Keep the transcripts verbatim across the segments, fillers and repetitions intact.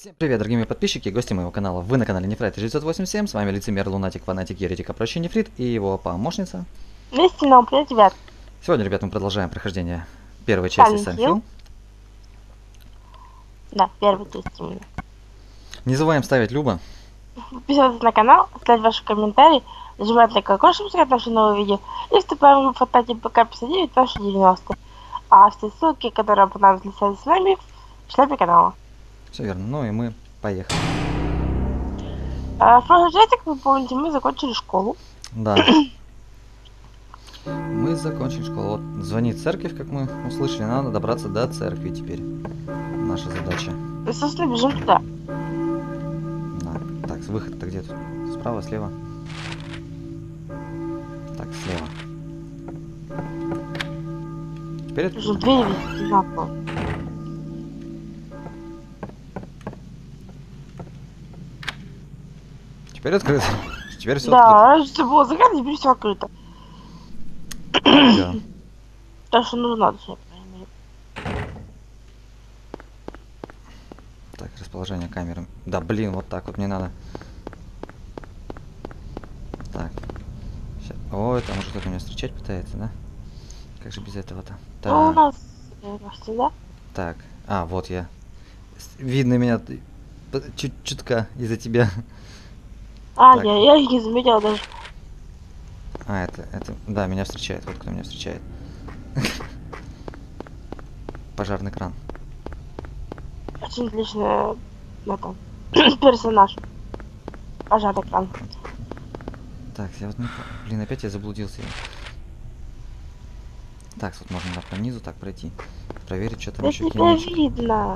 Всем привет, дорогие мои подписчики и гости моего канала. Вы на канале Нефрайт девятьсот восемьдесят семь, с вами лицемер, лунатик, фанатик, еретик, а проще Нефрит и его помощница. Вместе нам привет, ребят. Сегодня, ребят, мы продолжаем прохождение первой части Silent Hill. Да, первой части именно. Не забываем ставить Люба. Подписывайтесь на канал, оставить ваши комментарии, нажимать лайк, колокольчик, чтобы наши новые видео. И вступаем в фототе ПК пятьдесят девять наши девяносто. А все ссылки, которые понадобятся для связи с нами, в шляпе канала. Все верно, ну и мы поехали. А, в прошлой части, как вы помните, мы закончили школу. Да. Мы закончили школу. Вот звонит церковь, как мы услышали, надо добраться до церкви теперь. Наша задача. И, собственно, бежим туда. Да. Так, выход-то где тут? Справа, слева? Так, слева. Теперь это... Уже двери везде знакомы. Теперь открыто. Теперь все да, открыто. Да, раньше было закрыто, теперь все открыто. Да. Так что нужно надо все, по крайней мере. Так, расположение камеры. Да, блин, вот так вот мне надо. Так. Сейчас. Ой, там уже кто-то меня встречать пытается, да? Как же без этого-то? Ну, у нас всегда. Так. А, вот я. Видно меня чуть-чутка из-за тебя. А, я, я их не заметил даже. А, это, это, да, меня встречает, вот кто меня встречает. Пожарный кран. Очень отличный это, персонаж. Пожарный кран. Так, я вот не... Блин, опять я заблудился. Так, вот можно по низу так пройти. Проверить, что там еще кинуть. Видно.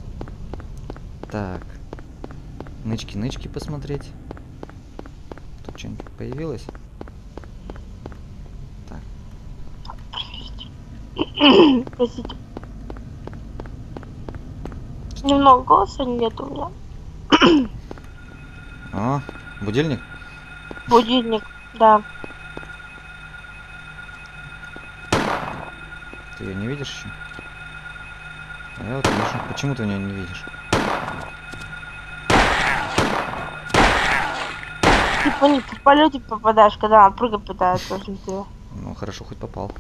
Так. Нычки-нычки посмотреть. Тут что-нибудь появилось? Так. Простите. Немного голоса нет у меня. О, будильник? Будильник, да. Ты ее не видишь еще? А я вот вижу. Почему ты ее не видишь? Ты по ней в полете попадаешь, когда она прыгать пытается, очень ты. Ну хорошо, хоть попал.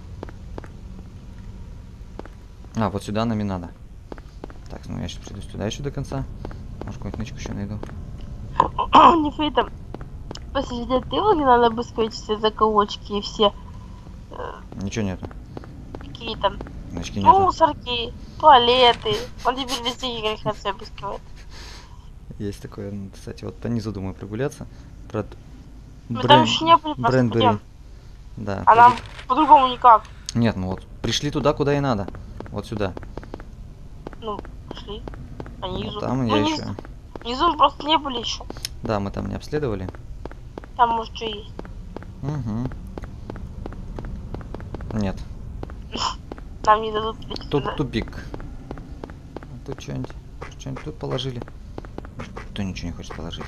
А, вот сюда нам и надо. Так, ну я сейчас приду сюда еще до конца. Может, какую-нибудь нычку еще найду. Не фейтом. После ты его не надо обыскивать все закоулочки и все. Ничего нету. Какие там? Нычки нету. Мусорки, туалеты. Он теперь везде играть на все обыскивает. Есть такое, кстати, вот по низу думаю прогуляться. Про... Мы там еще не были, Брендбери. Да. А нам по-другому никак. Нет, ну вот пришли туда, куда и надо. Вот сюда. Ну, пошли. По низу. Вот там ну, я внизу. еще. Внизу просто не были еще. Да, мы там не обследовали. Там может что есть. Угу. Нет. Нам не дадут. Тут туда. Тупик. Тут что-нибудь. Что-нибудь тут положили. Кто ничего не хочет положить.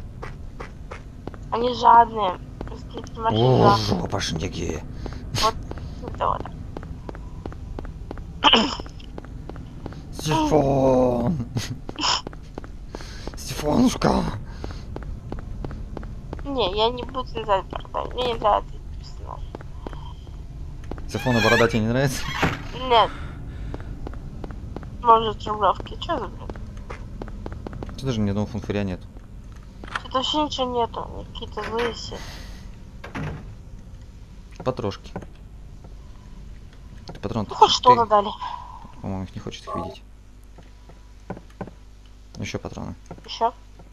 Они жадные. О, жопа шняги. Вот это вот. Сифон. Сифонушка. Не, я не буду называть борода. Мне не нравится этот персонаж. Сифон и борода тебе не нравится? Нет. Может, рублевки. Че за блин? Тут даже ни одного фунфыря нет. Тут вообще ничего нету. Они какие-то злые все. Потрошки. Ты патрон. Ну хоть что-то дали. По-моему, их не хочет их видеть. Еще патроны. Еще.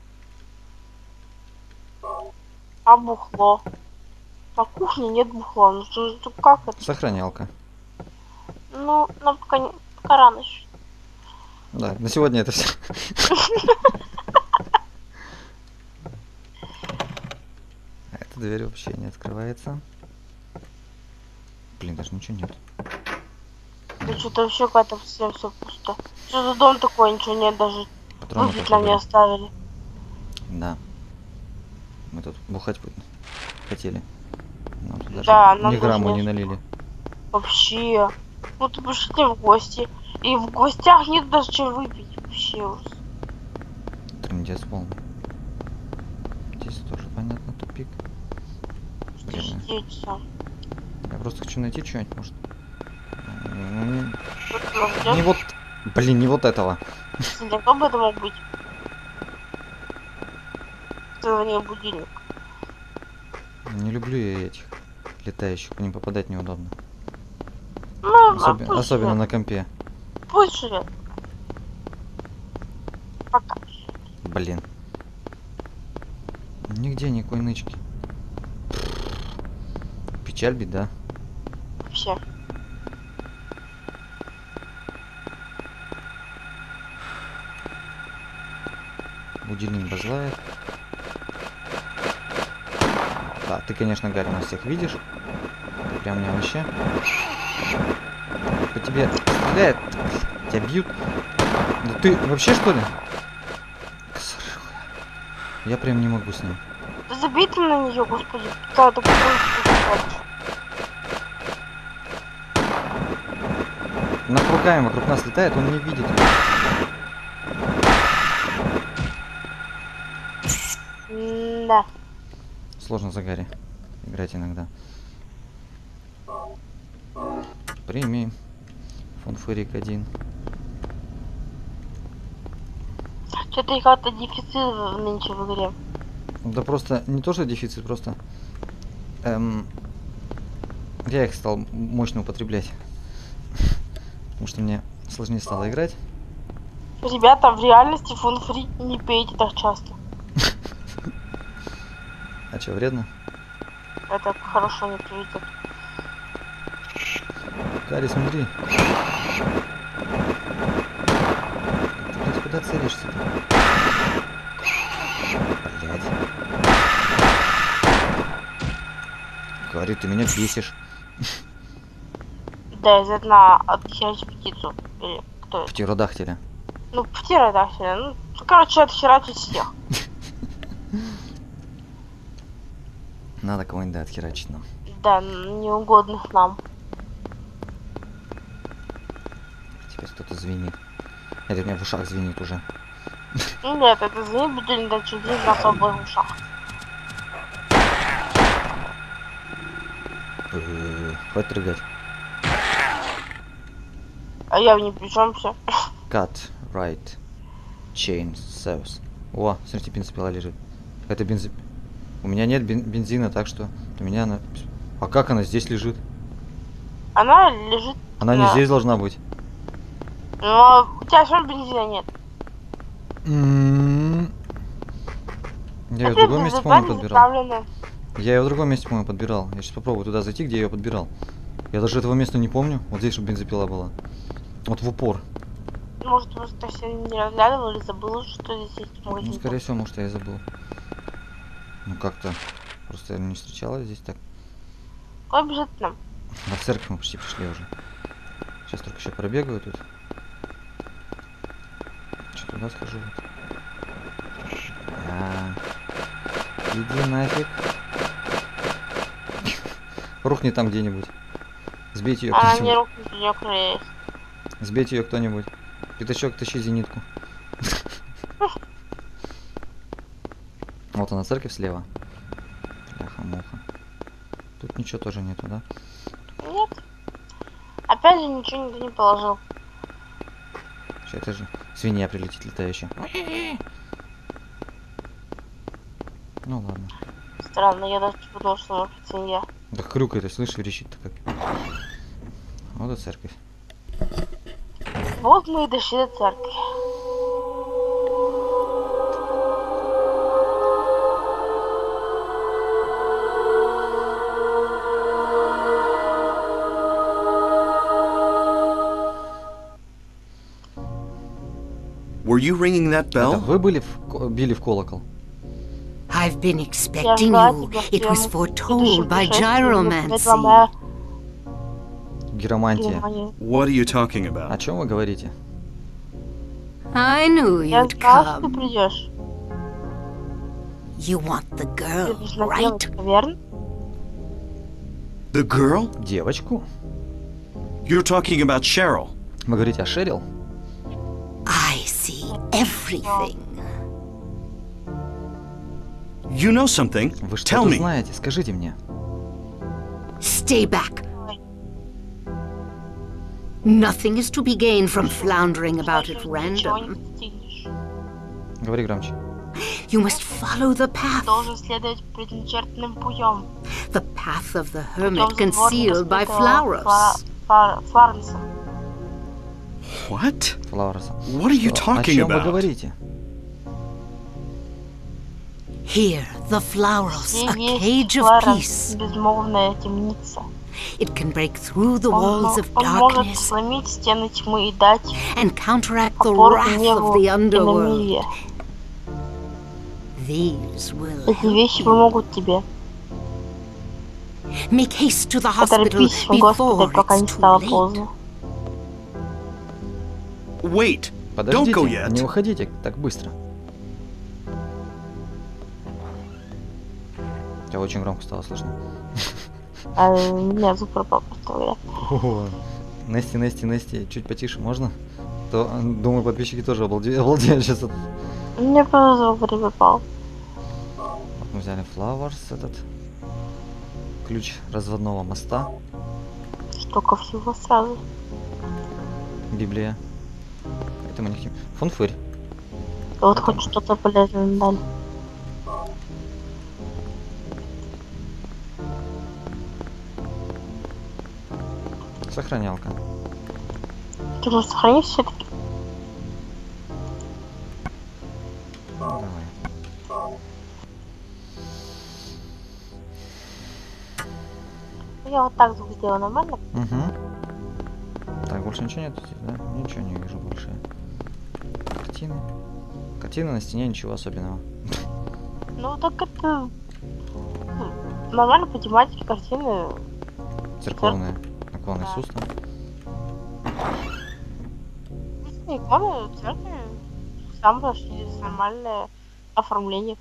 А бухло? На кухне нет бухла. Ну что, ну, как это? Сохранялка. Ну, нам пока, не, пока рано еще. Да, на сегодня это все. Эта дверь вообще не открывается. Блин, даже ничего нет. Да что-то вообще какая-то все, все пусто. Что за дом такой, ничего нет, даже выпить нам не оставили. Да. Мы тут бухать хотели. Нам тут даже да, нам ни грамма не не налили. Вообще. Вот пошли в гости. И в гостях нет даже чем выпить. Вообще ужас. Трындец полный. Здесь тоже понятно тупик. Блин, Десять часов. я просто хочу найти что-нибудь, может. Тут нас ждёт. Не вот. Блин, не вот этого. Далеко бы это мог быть? Звонил будильник. Не люблю я этих летающих, по ним попадать неудобно. Ну, Особи- а пусть особенно живет. на компе. Пусть живет. Пока. Блин. Нигде никакой нычки. Печаль, беда. Вообще. Будильник базлает. Да, ты, конечно, Гарри, нас всех видишь. Ты прям мне вообще. По тебе стреляет. Тебя бьют. Да ты вообще что ли? Косорылая. Я прям не могу с ним. Да забей ты на нее, господи. Да, ты какой-то. Она руками вокруг нас летает, он не видит. Да. Сложно за Гарри играть иногда. Прими. Фон Фурик один. Что-то их как-то дефицит в- нынче в игре. Да просто не то, что дефицит, просто эм, я их стал мощно употреблять. Потому что мне сложнее стало играть. Ребята, в реальности фон фри не пейте так часто. А что, вредно? Это хорошо не приведет. Гарри, смотри. Ты, блядь, куда целишься-то? Блядь. Гарри, ты меня бесишь. Да, из одна отхерачить птицу. Или кто это? Птеродактиля. Ну, птеродактиля. Ну, короче, отхерачить всех. Надо кого-нибудь да, отхерачить нам. Да, неугодных нам. Теперь кто-то звенит. Это у меня в ушах звенит уже. Ну нет, это звонит будильник, да через день на свободных ушах. Э, Хватит рыгать. А я в ней при чем все? Cut, right, chain, sauce. О, смотрите, бензопила лежит. Это бензопила. У меня нет бен- бензина, так что у меня она... А как она здесь лежит? Она лежит. Она не на- здесь должна быть. Но у тебя все равно бензина нет. М-м-м. Я ее в Это другом месте, бензопила по-моему, не подбирал. заправлена. Я ее в другом месте, по-моему, подбирал. Я сейчас попробую туда зайти, где я ее подбирал. Я даже этого места не помню. Вот здесь, чтобы бензопила была. Вот в упор. Может, может, ты все не разглядывал или забыл, что здесь есть в Ну, магазине. скорее всего, может, я и забыл. Ну, как-то. Просто я не встречалась здесь так. Куда бежит к нам? На церковь мы почти пришли уже. Сейчас только еще пробегаю тут. Что туда схожу? Вот. А, иди нафиг. Рухни там где-нибудь. Сбейте ее Она не кто-нибудь. рухнет, у нее крылья есть. Сбейте ее кто-нибудь. Пятачок, тащи зенитку. Вот она, церковь слева. Бляха-муха. Тут ничего тоже нету, да? Нет. Опять же ничего никто не положил. Сейчас это же свинья прилетит летающая. Ну ладно. Странно, я даже подумал, что может быть свинья. Да хрюкает, ты слышишь, верещит-то как. Вот и церковь. Вот мы и дошли до церкви. Were you ringing that Это bell? вы были в, ко- били в колокол? I've been Я expecting ждала you. тебя в It was твоем foretold by путешествии. Это gyromancy. моя Геромантия. германия. What are you talking О about? чем вы говорите? I knew Я you'd знала, что ты come. придешь. You want the Ты girl, нужна right? девочка, верно? The girl? Девочку? You're talking about Cheryl. Вы говорите о Шерил? I see everything. You know something. Вы Tell что-то me. знаете, скажите мне. Stay back. Nothing is to be gained from floundering about at Ничего не random. достигнешь. Говори громче. You must follow the path. Должен следовать предначертанным путем. The path of the Путем hermit concealed by Фла- Flauros. Фла- Флоренса. What? Флауэрса. What are you Что? О talking чем вы about? говорите? Here, the Flauros, a Здесь cage of Флоренс, peace. безмолвная темница. It can break through the Он, walls мо- of он может darkness сломить стены тьмы и дать and counteract the опору wrath гневу of the и underworld. намерия. These will Эти help вещи you. помогут тебе. Make haste to the hospital Поторопись в before госпиталь, пока не it's too стало late. поздно. Wait. Don't Подождите, go не yet. уходите так быстро. Тебя очень громко стало слышно. А у меня звук пропал, просто говоря. О, Нести, Нести, Нести, чуть потише можно? То, э, думаю, подписчики тоже обалде- обалдеют сейчас. от- У меня просто звук пропал. Вот мы взяли Flowers, этот ключ разводного моста, Столько всего сразу. Библия. Это мы не хотим. Фунфырь. Вот хоть что-то полезное дали. Сохранялка. Ты можешь сохранить все-таки? Давай. Я вот так звук сделала нормально. Угу. Так, больше ничего нет здесь, да? Ничего не вижу больше. Картины. Картины на стене, ничего особенного. Ну так это ну, нормально по тематике картины. Церковные. Наклонный Да. суст. Иконы церкви самое нормальное оформление.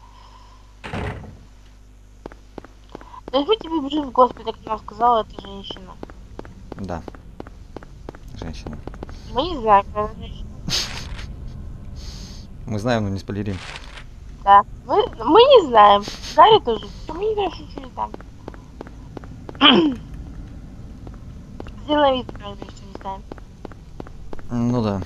Зачем тебе бежит в госпиталь, как нам сказала эта женщина? Да. Женщина. Мы не знаем, кто эта женщина. Мы знаем, но не спойлерим. Да. Мы, мы не знаем. Гарри тоже. Мы не знаем, что не знаем. Сделаем вид, что не знаем. Ну да.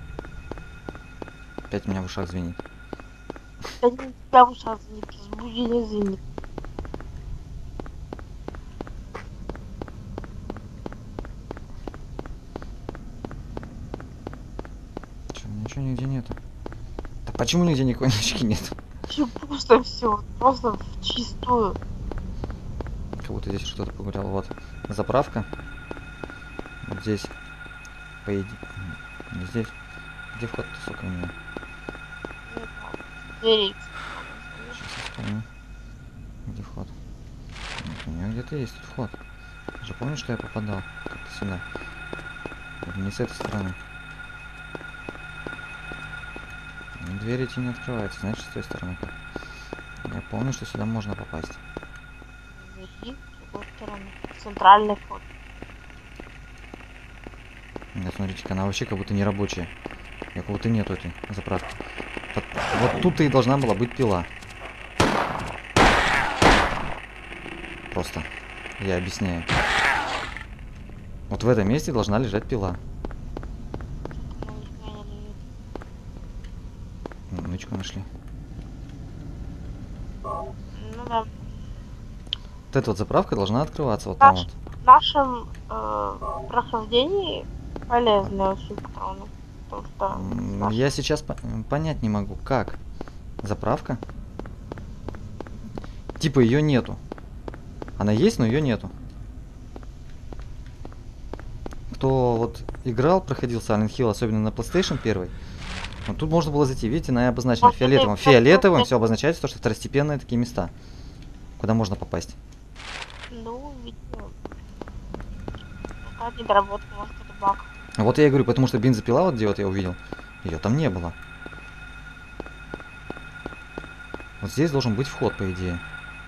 Опять у меня в ушах звенит. Да не тебя в ушах звенит, разбудили звенит. Чё, ничего нигде нету. Да почему нигде никакой ночки нет? Все пусто все, просто в чистую. Как будто здесь что-то погулял. Вот. Заправка. Вот здесь. По идее. Не здесь. Где вход-то, сука, у меня? Двери. Сейчас я вспомню. Где вход? Нет, у меня где-то есть тут вход. Ты же помнишь, что я попадал? Как-то сюда. Не с этой стороны. Но двери эти не открываются, значит, с той стороны как. Я помню, что сюда можно попасть. Двери, с другой стороны. Центральный вход. Нет, смотрите-ка, она вообще как будто не рабочая. Как будто нету этой заправки. Вот, вот тут-то и должна была быть пила. Просто. Я объясняю. Вот в этом месте должна лежать пила. М, Нычку нашли. Ну да. Вот эта вот заправка должна открываться вот там Наш- вот. В нашем э, прохождении полезные очень патроны. Потому что М, наш- Я сейчас по- м, понять не могу, как. Заправка? Типа ее нету. Она есть, но ее нету. Кто вот играл, проходил Silent Hill, особенно на PlayStation один, вот тут можно было зайти, видите, на обозначено Может, это фиолетовым. просто Фиолетовым это- все обозначается, то, что второстепенные такие места, куда можно попасть. Ну, видимо. Какая-то недоработка, может, это баг. Вот я и говорю, потому что бензопила, вот где вот я увидел, ее там не было. Вот здесь должен быть вход, по идее.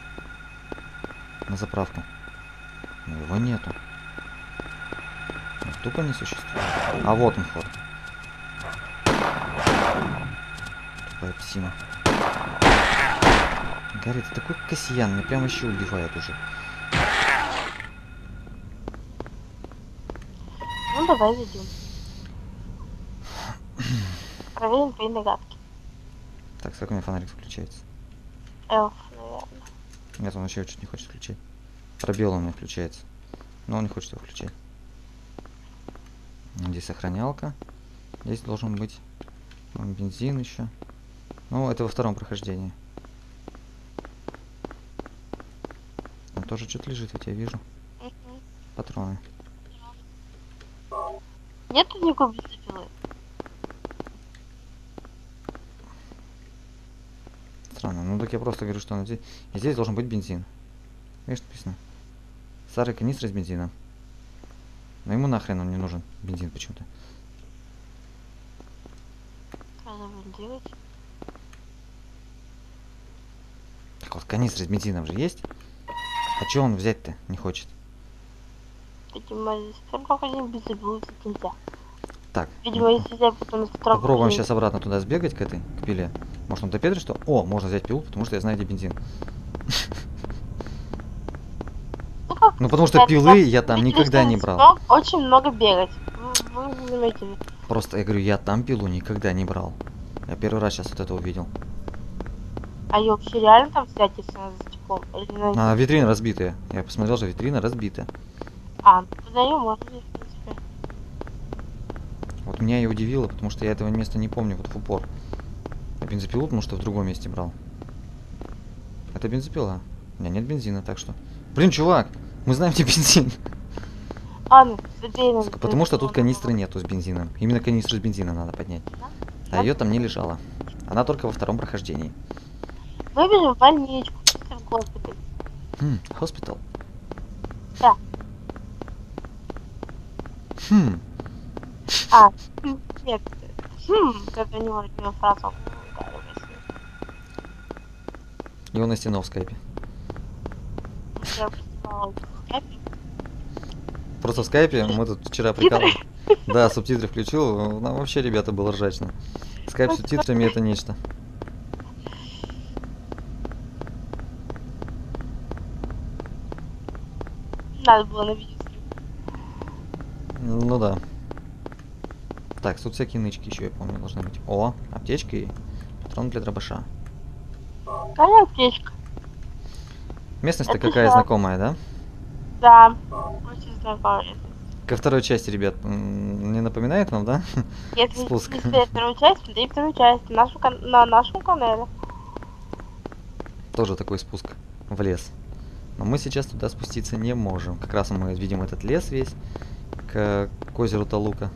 На заправку. Но его нету. Он тупо не существует. А вот он вход. Тупая псина. Гарри, ты такой касьян, меня прям вообще убивает уже. Ну давай зайдем. Проверим твои догадки. Так, как у меня фонарик включается? Элф, наверное. Нет, он вообще чуть не хочет включить. Пробел у меня включается. Но он не хочет его включать. Здесь сохранялка. Здесь должен быть бензин еще. Ну, это во втором прохождении. Там тоже что-то лежит, я тебя вижу. Угу. Патроны. Нету никакой бензопилы? Странно. Ну так я просто говорю, что здесь, и здесь должен быть бензин. Видишь, написано. Старые канистры с бензином. Но ему нахрен он не нужен. Бензин почему-то. Что надо будет делать? Так вот, канистры с бензином же есть. А чё он взять-то не хочет? Видимо, здесь втором прохождении бензопилу взять нельзя. Так. Видимо, если взять потом на втором Попробуем прохождении- сейчас обратно туда сбегать, к этой, к пиле. Может он допедрит, что... О, можно взять пилу, потому что я знаю, где бензин. Ну, как Ну, потому что сказать, пилы да, я там видите, никогда что не здесь брал. много- Очень много бегать. Вы, вы не заметили. Просто я говорю, я там пилу никогда не брал. Я первый раз сейчас вот это увидел. А ее вообще реально там взять, если она за стеклом? Или на... А, витрина разбитая. Я посмотрел, что витрина разбита. А, тогда ее можно взять, в принципе. Вот меня и удивило, потому что я этого места не помню вот в упор. Я бензопилу, потому что в другом месте брал. Это бензопила. У меня нет бензина, так что... Блин, чувак, мы знаем, где бензин. А, ну, забей на Потому что тут канистры нету с бензином. Именно канистру с бензином надо поднять. А ее там не лежала. Она только во втором прохождении. Выбежим в больничку, чисто в госпиталь. Хм, хоспитал. Да. Хм. А, хм, нет. Хм, это у него любимая фраза. он ударивается. И он на стену в скайпе. Я прислала в скайпе. Просто в скайпе мы тут вчера прикалывались. Да, субтитры включил. Нам вообще, ребята, было ржачно. Скайп с субтитрами это нечто. Надо было на видео снимать. Ну да. Так, тут всякие нычки еще, я помню, должны быть. О, аптечка и патрон для дробаша. Какая аптечка? Местность-то Это какая шаг. знакомая, да? Да, очень знакомая. Ко второй части, ребят, м, не напоминает вам, да? Если Спуск. не смотреть вторую часть, смотри вторую часть на нашем, кан- на нашем канале. Тоже такой спуск в лес. Но мы сейчас туда спуститься не можем. Как раз мы видим этот лес весь к, к озеру Талука.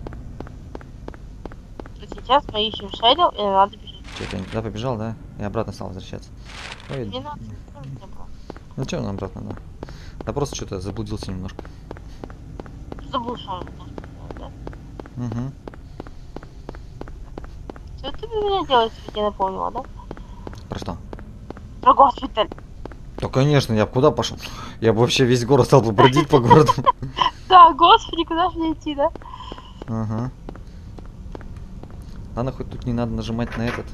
И сейчас мы ищем Шэдоу, и надо бежать. Что-то я не туда побежал, да? И обратно стал возвращаться. Ой, Не надо, тоже не было. ну что нам обратно, да? Да просто что-то заблудился немножко. Забыл, что он был, да? Угу. Что ты без меня делаешь, если я напомнила, да? Про что? Про госпиталь. Да, конечно, я бы куда пошел? Я бы вообще весь город стал бы бродить по городу. Да, господи, куда же мне идти, да? Ага. Ладно, хоть тут не надо нажимать на этот.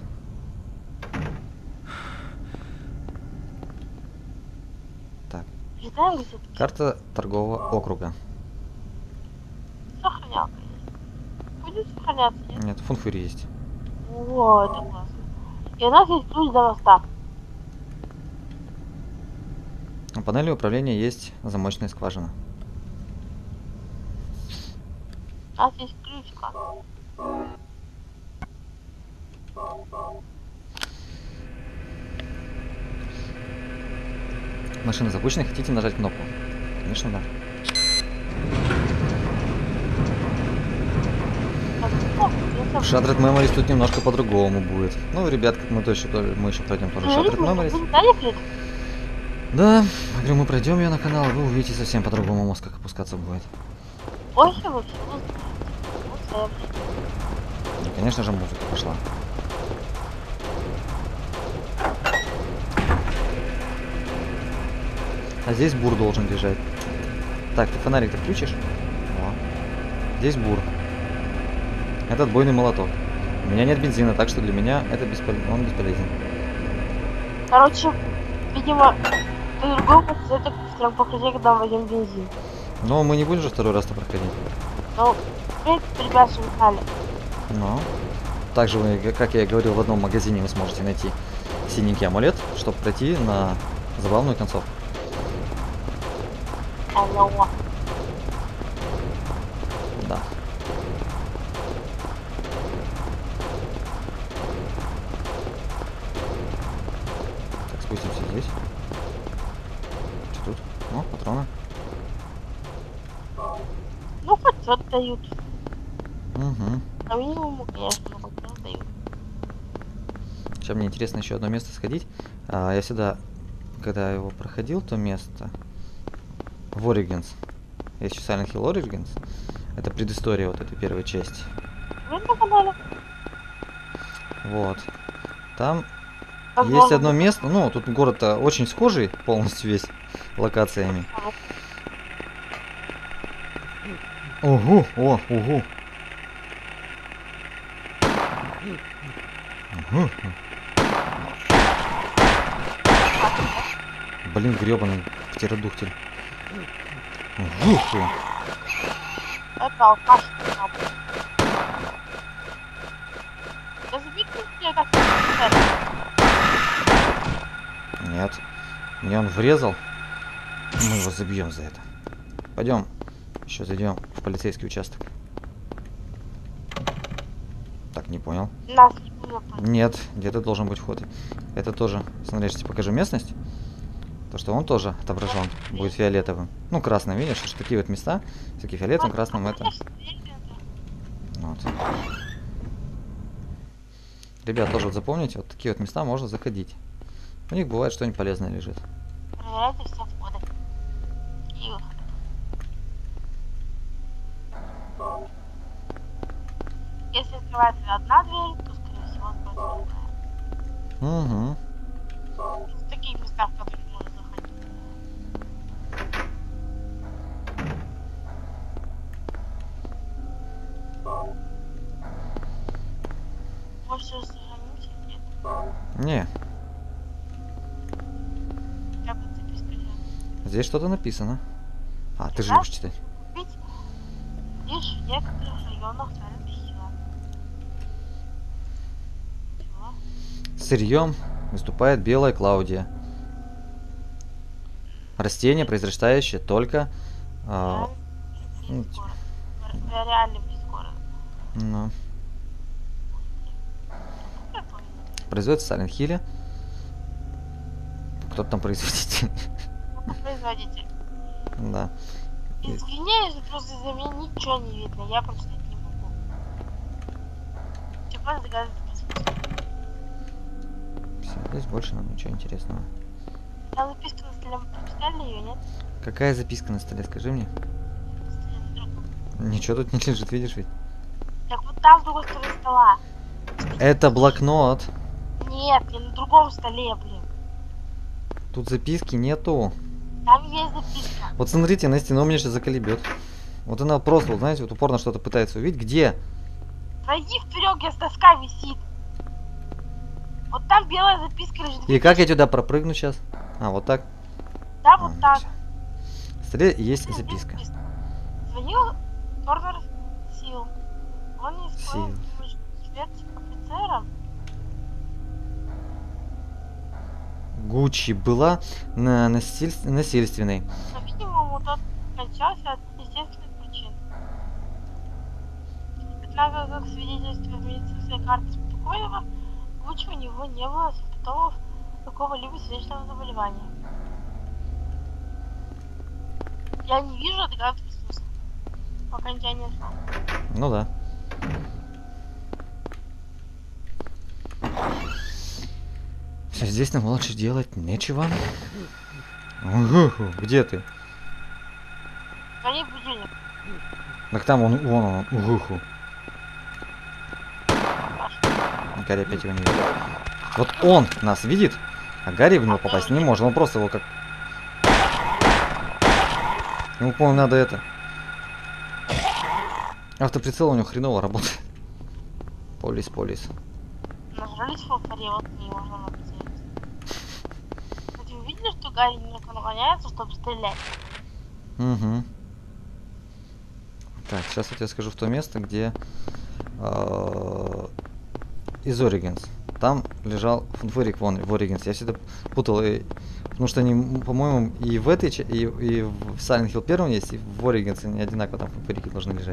Так, Читаем где-то. карта торгового округа. Сохранялка есть. Будет сохраняться, нет? Нет, фунфури есть. О, это классно. И у нас есть ключ до моста. На панели управления есть замочная скважина. У нас есть ключ, класс. Машина запущена, хотите нажать кнопку? Конечно, да. В Shattered Memories тут немножко по-другому будет. Ну, ребят, как мы, то еще, тоже- мы еще пройдем тоже Shattered Memories. Да, я говорю, мы пройдем ее на канал, вы увидите совсем по-другому мозг, как опускаться будет. Ой, все вообще. Вот И, конечно же, музыка пошла. А здесь бур должен бежать. Так, ты фонарик-то включишь? О. Здесь бур. Это отбойный молоток. У меня нет бензина, так что для меня это беспол... он бесполезен. Короче, видимо, по-другому это как проходить, когда мы возьмем бензин. Но мы не будем же второй раз-то проходить. Ну, в принципе, ребята, что вы знали. Но. Также вы, как я и говорил, в одном магазине вы сможете найти синенький амулет, чтобы пройти на забавную концовку. Алло. Да. Так, спустимся здесь. Что тут? О, патроны. Ну, хоть что-то дают. Угу. По минимуму, конечно, но хоть что-то дают. Сейчас мне интересно еще одно место сходить. А, я всегда, когда его проходил, то место в Origins. Есть еще Silent Hill Origins. Это предыстория вот этой первой части. Вы на канале? Вот. Там Возможно, есть одно место. Ну, тут город-то очень схожий, полностью весь локациями. Угу, о, угу. Угу. Блин, гребаный птеродухтель. Угу. Это алкаш. Я забегаю, я так не Нет. Мне он врезал. Мы его забьем за это. Пойдем. Еще зайдем в полицейский участок. Так, не понял. Нас не будет. Нет, где-то должен быть вход. Это тоже, смотри, я тебе покажу местность. То, что он тоже отображен будет фиолетовым. Ну, красным, видишь, что такие вот места. Всякие фиолетовым, красным это. Вот. Ребят, тоже вот запомните, вот такие вот места можно заходить. У них бывает что-нибудь полезное лежит. Проверяйте все входы и выходы. Если открывается одна дверь, то, скорее всего, откроется другая. Угу. В таких местах, в которых можно заходить. Может, сейчас сохранимся? Нет. Не, Как бы записка лежит. здесь что-то написано. А, ты же Да? любишь читать. Купить лишь в некоторых районах Silent Hill. Чего? Сырьем выступает белая Клаудия. Растение, произрастающее только... а, Реально ну, близ города. Ре- Реально близ города. ну, Я понял. производится в Сайлент Хилле. Кто там производитель? Ну, производитель. Да. И- Извиняюсь, но просто за меня ничего не видно. Я прочитать не могу. Чего догадываться по смыслу? Всё, здесь больше нам ничего интересного. Там записка на столе, мы прочитали ее, нет? Какая записка на столе, скажи мне? На столе на другом. Ничего тут не лежит, видишь ведь? Так вот там, с другой стороны стола. Это блокнот. Нет, я на другом столе, блин. Тут записки нету. Там есть записка. Вот смотрите, Настя, она у меня сейчас заколебет. Вот она просто, вот, знаете, вот упорно что-то пытается увидеть. Где? Пройди вперед, где доска висит. Вот там белая записка лежит. И как я туда пропрыгну сейчас? А, вот так. Да, А, вот ну так. всё. В столе есть Здесь записка. Звонил Торнер Сил. Он не Сил. исполнил смерть офицером. Гуччи была на насиль- насильственной. По-видимому, тот скончался от естественных причин. Однако, как свидетельствует медицинская карта покойного, Гуччи у него не было симптомов какого-либо сердечного заболевания. Я не вижу отгадывать смысл. Пока тебя не нашел. Ну да. Все, здесь нам лучше делать нечего. Угу, где ты? Звони в будильник. Так там он, вон он, угуху. Гарри опять его не видит. Вот он нас видит, а Гарри в него попасть не может. Он просто его как... Ему, по-моему, надо это... Автоприцел у него хреново работает. Полис, полис. Нажались в фаре, вот не можно написать. Кстати, вы заметили, что Гарри немножко наклоняется, чтобы стрелять? Угу. Так, сейчас я тебе скажу в то место, где э, из Origins. Там лежал фонфорик вон в Origins. Я всегда путал, и, потому что они, по-моему, и в этой, и, и в Silent Hill первом есть, и в Origins они одинаково там фонфорики должны лежать.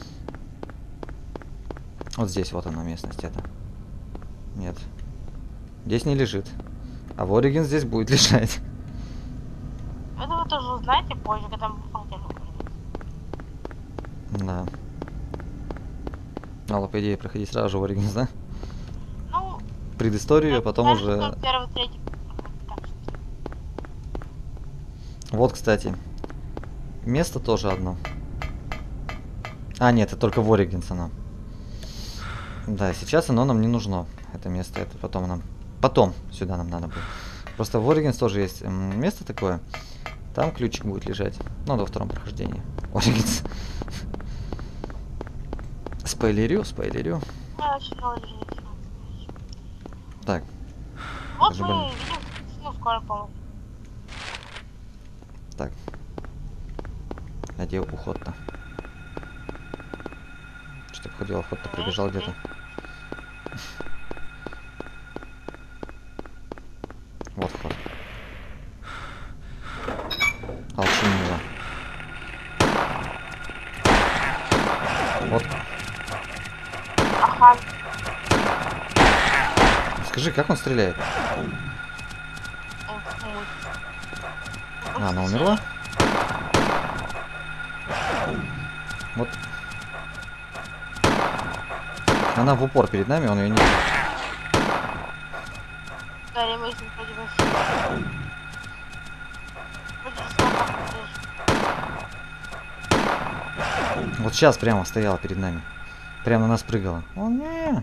Вот здесь вот она местность эта. Нет. Здесь не лежит. А в Origins здесь будет лежать. Это вы тоже узнаете позже, когда мы походим. Да. Надо, по идее, проходить сразу же в Origins, да? Ну, Предысторию, а потом знаешь, уже... что первый, третий, так что- Вот, кстати. Место тоже одно. А, нет, это только в Origins оно. Да, сейчас оно нам не нужно. Это место, это потом нам... Потом сюда нам надо будет. Просто в Origins тоже есть м, место такое. Там ключик будет лежать. Ну, до втором прохождении. Origins. Спойлерю, спойлерю. Я очень много людей не знаю. Так. Вот Даже мы больно. видим, ну, скоро помощь. Так. А где уход-то? Что-то походил, уход-то прибежал где-то. Вот вход. Алчинила. Вот. Ага. Скажи, как он стреляет? А, она умерла? Вот. Она в упор перед нами, он ее не видит. Гарри Мейсон против нас. Вот сейчас прямо стояла перед нами. Прямо на нас прыгала. О, не.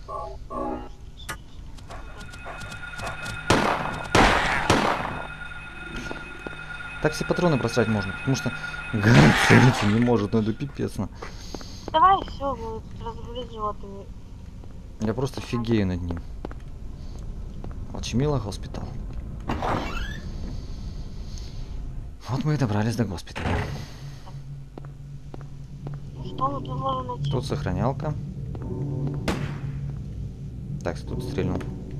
Так все патроны просрать можно, потому что Гарри целиться не может, ну это пипец. Ну. Давай все, будет разгрузить животными. Я просто фигею над ним. Алчимила госпиталь. Вот мы и добрались до госпиталя. Что мы тут можем найти? Тут сохранялка. Так, тут стрельнул.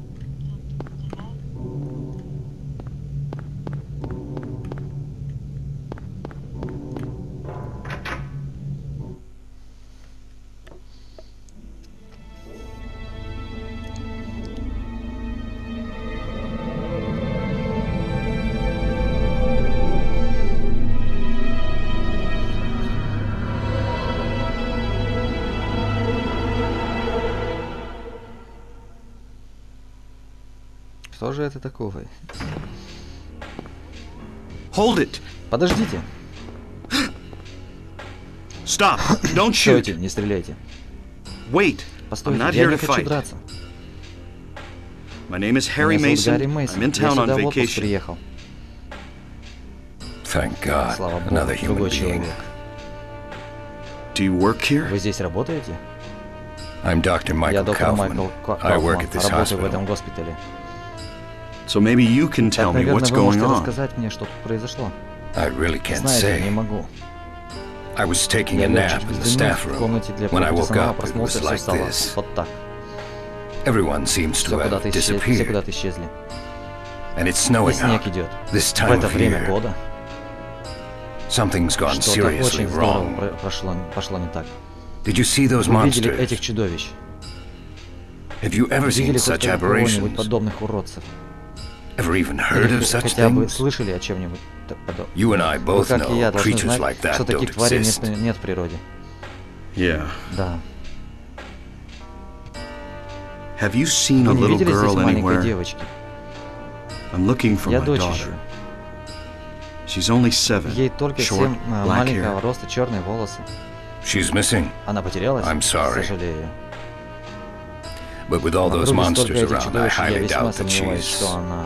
Что же это такое? Hold it! Подождите. Stop! Don't Стойте, shoot! не стреляйте. Wait! I'm Постойте, not я here не to хочу fight. драться. My name is Harry Меня зовут Гарри Mason. Мейсон. I'm in Я town on сюда в отпуск vacation. приехал. Thank God, Слава богу, another human другой being. человек. Do you work here? Вы здесь работаете? I'm доктор Я Michael доктор Майкл Kaufman. Ка- I work Кауфман. at this Работаю в hospital. этом госпитале. So maybe you can Так, tell me наверное, what's вы going можете on. рассказать мне, что тут произошло. I really can't Знаете, не say. могу. I was taking Я a nap летчик in the вздремнул staff в room. комнате для When I woke персонала, up, it проснулся, was все like стало this. вот так. Everyone seems Все to have куда-то исчезли, все disappeared. куда-то исчезли. And it's И snowing снег out. идет. This В time это of время year, года something's gone что-то seriously очень здорово wrong. про- прошло, пошло не так. Did you see those Вы видели monsters? этих чудовищ? Have you ever seen Видели such хоть кого-нибудь aberrations? подобных уродцев? Ever even heard Или of such хотя бы things? слышали о чем-нибудь т- подобном? You and I Вы, both как и я, know должны creatures знать, like that что don't таких тварей нет, exist. нет в природе. Yeah. Да. Have you seen a Вы не little видели здесь girl маленькой anywhere? девочки? I'm looking for Я my дочь daughter. ищу. She's only seven. Ей только Short, семь, а, black маленького hair. роста, черные волосы. She's missing, Она потерялась, I'm к sorry. сожалению. but with all those Вокруг столько monsters этих around, I чудовищ, я highly весьма doubt that сомневаюсь, she's... что она...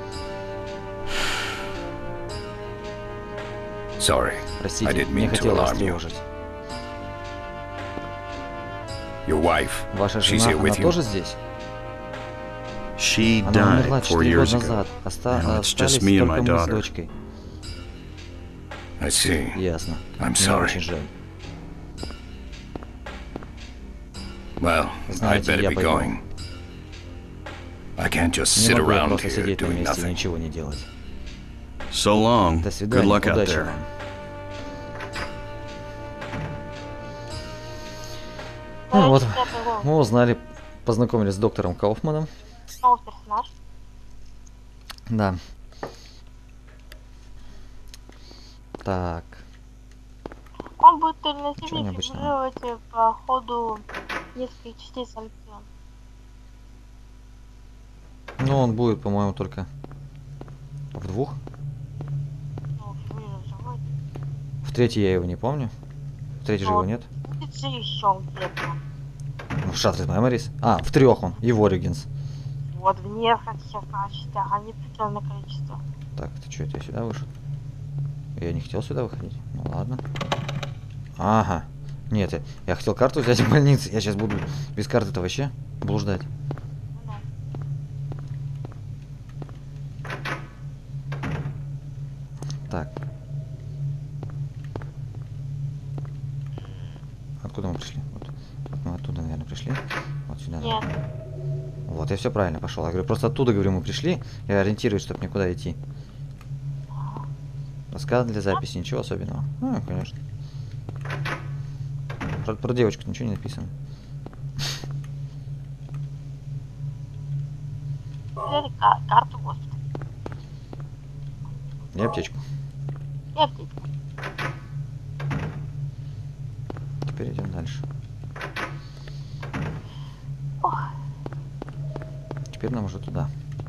Sorry, I Простите, didn't не mean to хотела вас alarm you. тревожить. Your wife, Ваша she's жена, here она with you? тоже здесь? She Она умерла died four четыре years года ago. назад. Оста... Now it's Остались just me and только my мы с daughter. дочкой. I see. Ясно. I'm Мне sorry. очень жаль. Well, I'd Знаете, better я be пойду. going. I can't just Не sit могу я around просто here сидеть на doing месте и nothing. ничего не делать. So long. До Good свидания. luck out Удачи there. вам. Ну вот, мы узнали, познакомились с доктором Кауфманом. Новый персонаж. Да. Так. Он будет альтернативно Ничего необычного. фигурировать по ходу нескольких частей Салькион. Ну, он будет, по-моему, только в двух. Ну, фигурировать живой. В третьей я его не помню. В третьей же его Вот. нет. Будет же еще где-то. Ну, в Shattered Memories. А, в трех он. И в Origins. Вот в нескольких частях, а не определенное количество. Так, ты что, это я сюда вышел? Я не хотел сюда выходить. Ну ладно. Ага. Нет, я, я хотел карту взять в больнице. Я сейчас буду без карты-то вообще блуждать. Ну да. Так. Откуда мы пришли? Вот. Вот мы оттуда, наверное, пришли. Вот сюда. Нет. наверное. Вот, я все правильно пошел. Я говорю, просто оттуда, говорю, мы пришли. Я ориентируюсь, чтобы никуда идти. Рассказ для записи, ничего особенного. А, конечно. Про, про девочку ничего не написано. Взяли ка- карту госпиталя. И аптечку. И аптечку. Теперь идем дальше. Ох, Теперь нам уже туда.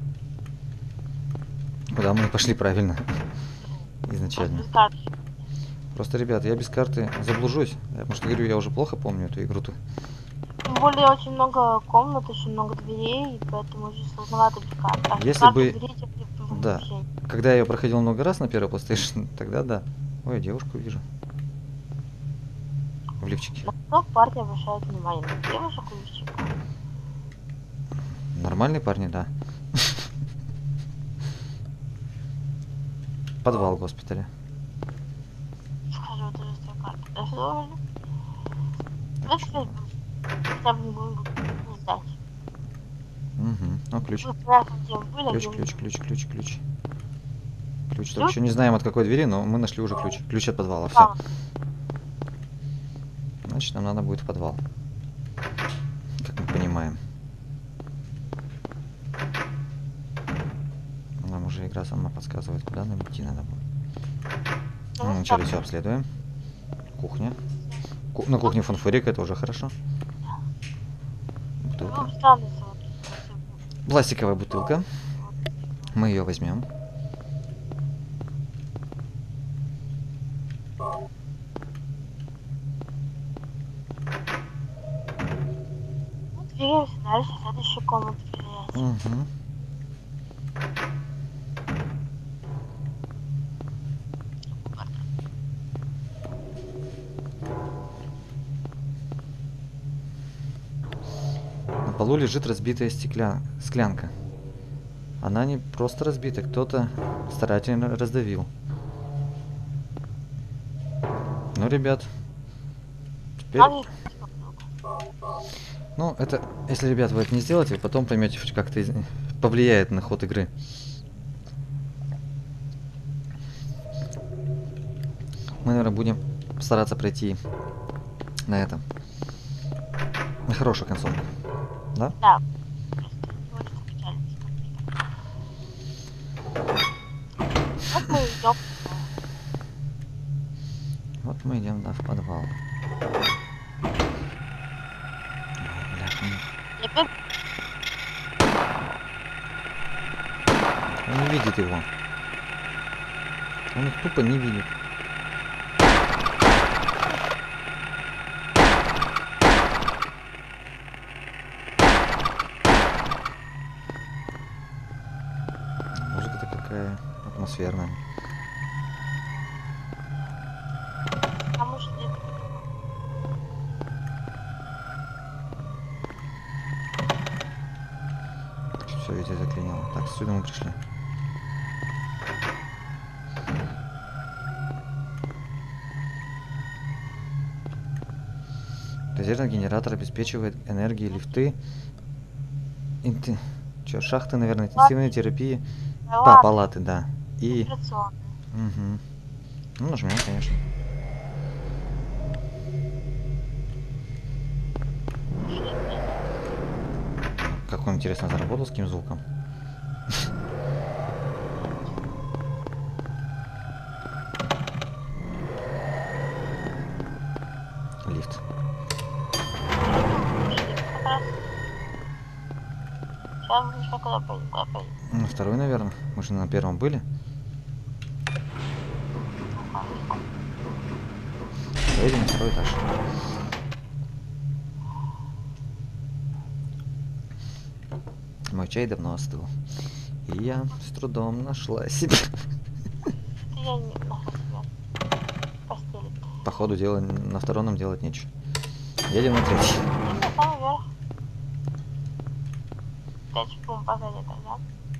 Куда мы и пошли правильно. Изначально. без карты. Просто, ребята, я без карты заблужусь. Я, потому что, говорю, я уже плохо помню эту игру-то. Тем более очень много комнат, очень много дверей, и поэтому очень сложновато без карты. А без Если карты бы- дверей тебе в- да. вообще. Когда я ее проходил много раз на первой PlayStation, тогда да. Ой, девушку вижу. В лифчике. На что парни обращают внимание? На девушек и лифчиков? Нормальные парни, да. Подвал госпиталя. Скажи, вот это твоя карта. Да что ли? Да что хотя бы не буду не сдать. Угу. Ну, ключ. Мы понятно, где мы были, а Ключ, где мы- ключ, ключ, ключ, ключ. Ключ. Только Ключ? еще не знаем от какой двери, но мы нашли уже ключ. Ключ от подвала. Все. А, Значит, нам надо будет в подвал. Как мы понимаем. Нам уже игра сама подсказывает, куда нам идти надо будет. ну, Ну, вначале так. все обследуем. Кухня. Ку- на кухне фанфурик, это уже хорошо. Бутылка. Ну, странно, что вот всё. Пластиковая бутылка. Мы ее возьмем. Ну, двигаемся дальше, в следующую комнату проверять. Угу. На полу лежит разбитая стекля... склянка. Она не просто разбита, кто-то старательно раздавил. Ну, ребят, теперь... Надо искать бутылку. Ну, это, если, ребят, вы это не сделаете, вы потом поймете, хоть как-то из- повлияет на ход игры. Мы, наверное, будем стараться пройти на этом. На хорошую концовку. Да? Да. Просто не очень печально. Вот мы идем. Вот мы идем, да, в подвал. Ой, бляха, И опять он не видит его. Он их тупо не видит. Музыка-то какая атмосферная. потому что это Все, видите, Так, сюда мы пришли. Резервный генератор обеспечивает энергией лифты. Инте... Чё, шахты, наверное, интенсивной терапии. А, Палаты. палаты, да. И... Операционные. Угу. Ну, нажмем, конечно. Как он, интересно, заработал, с каким звуком? Лифт. Сейчас мы еще куда пойдем, куда пойдем. На второй, наверное. Мы же на первом были. Поедем на второй этаж. Мой чай давно остыл. И я с трудом нашла себе. Я не нахуй себя в постели. По ходу дела на втором нам делать нечего. Едем на третий. И на самый верх. Пять секунд последний этаж, да?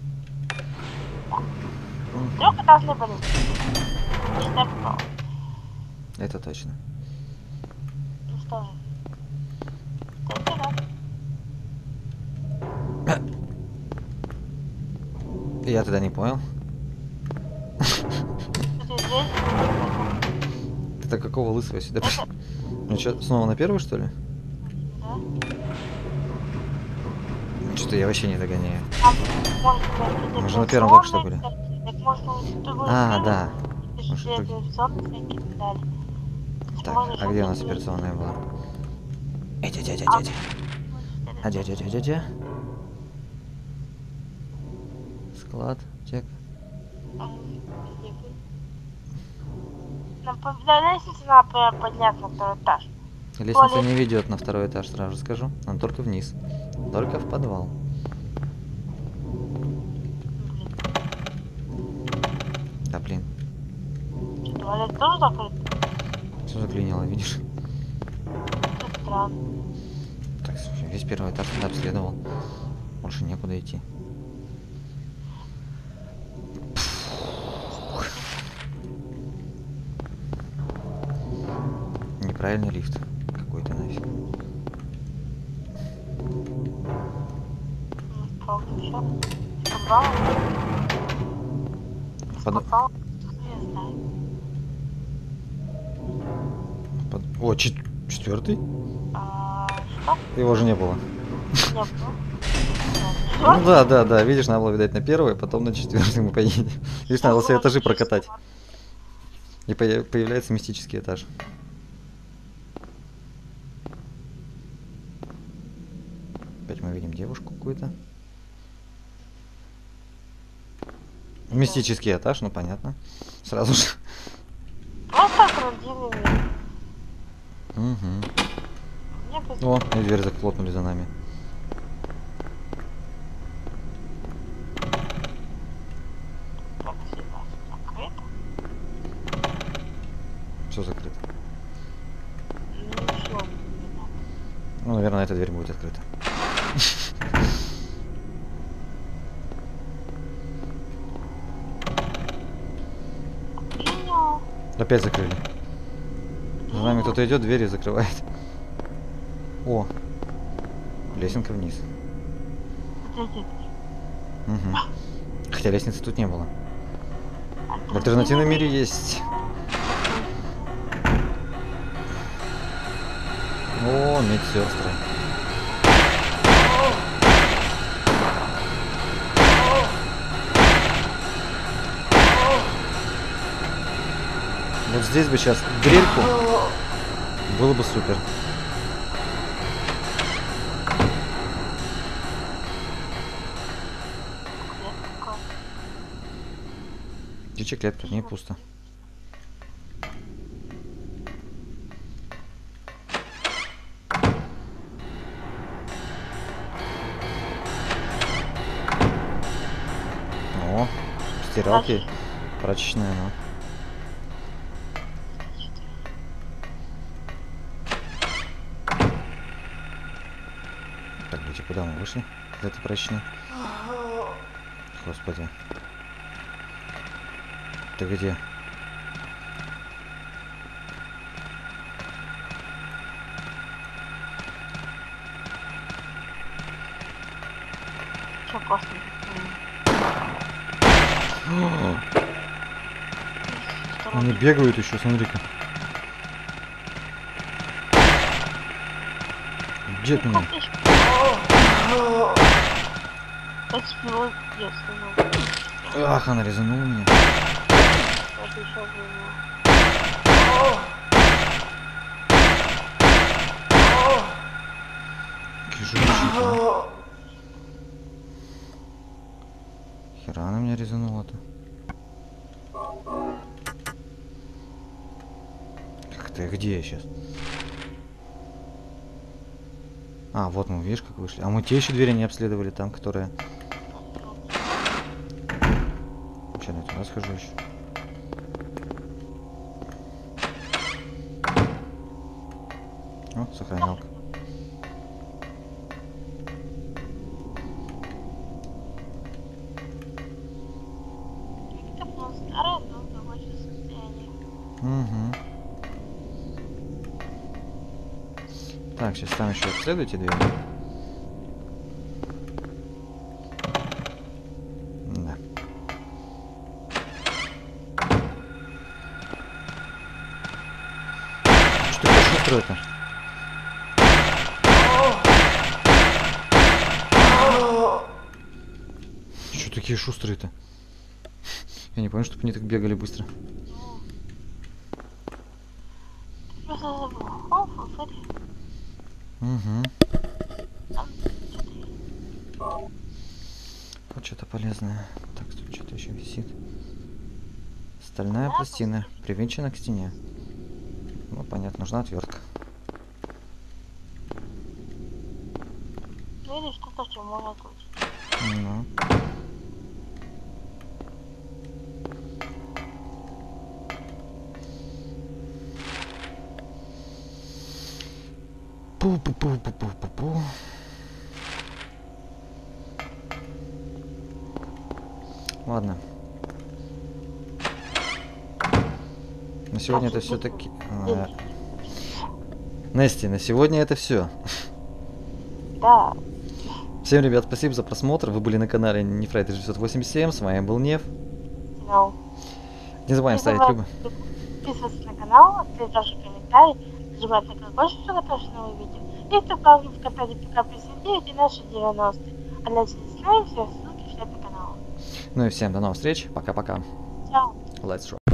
Да. Трехэтажный были. Считай, попал. Это точно. Ну что же. Третий раз. Я тогда не понял. Тут есть дверь. Ты-то какого лысого сюда пришел? Ну что, снова на первую, что ли? Да. Что-то я вообще не догоняю. А, может быть, Мы же на первом только что были. Так, может, он тут был А, первый? да. Пишет, Может, что быть. операционные всякие и так далее. Так, Можно а еще где у нас найти. операционная была? Эй, дядя, дядя, А, дядя. А дядя, дядя, дядя. Склад, чек. Нам по на лестнице надо прям подняться на второй этаж. Лестница Туалет. не ведет на второй этаж, сразу скажу. Нам только вниз. Только в подвал. Да блин. Что, туалет тоже закрыт? Все заклинило, видишь? Это странно. Так, слушай, весь первый этаж туда обследовал. Больше некуда идти. Неправильный лифт. Какой-то нафиг. Ну, правда, еще. Подвал? Под... Подвал? Я знаю. под- О, чет- четвертый? А, что? Его же не было. Не было. Ну да, да, да. Видишь, надо было, видать, на первый, а потом на четвертый мы поедем. Видишь, надо было все этажи прокатать. И поя- появляется мистический этаж. Опять мы видим девушку какую-то. Мистический этаж, ну понятно. Сразу же. Просто родили мир. Угу. Мне бы О, и дверь захлопнули за нами. спасибо. Закрыто. Все закрыто. Ничего не надо. Ну, наверное, эта дверь будет открыта. Принял. Опять закрыли. За нами кто-то идет, двери закрывает. О, лесенка вниз. Третий этаж. Угу. Хотя лестницы тут не было. В альтернативном мире есть. О, медсестры. Вот здесь бы сейчас дрельку. Было бы супер. Клетка. Птичья клетка, в ней пусто. О, стиралки, прачечная, ну. Так, люди, куда мы вышли? Из этой прачечной. Господи. Ты где? Что просто? Они бегают еще, смотри-ка. Где ты меня? Ах, она резанула меня. Какие жужжики. Хера она меня резанула-то. Как ты, где я сейчас? А, вот мы, видишь, как вышли. А мы те еще двери не обследовали, там, которые... Че, я туда схожу еще. О, сохранялка. Угу. Так, сейчас там еще обследуйте двери. Да. Что такое шустрое-то? Что такие шустрые-то? Я не помню, чтобы они так бегали быстро. Угу. Вот что-то полезное. Так, тут что-то еще висит. Стальная пластина привинчена к стене. Ну, понятно, нужна отвертка. Или что-то, что можно отключить. Ну. Пу-пу-пу-пу-пу-пу-пу. Ладно. На сегодня это все-таки... Нести, на сегодня это все. Да. Всем, ребят, спасибо за просмотр. Вы были на канале Нефрайт шестьсот восемьдесят семь. С вами был Неф. No. Не забываем ставить любы. Подписываться на канал, оставить ваши комментарии, нажимать на колокольчик, чтобы запрашивать новые видео. И вступаем в ВКонтакте пи ка пятьдесят девять и наши девяносто. А для связи с нами все ссылки в шляпе канала. Ну и всем до новых встреч. Пока-пока. Чао. Let's roll.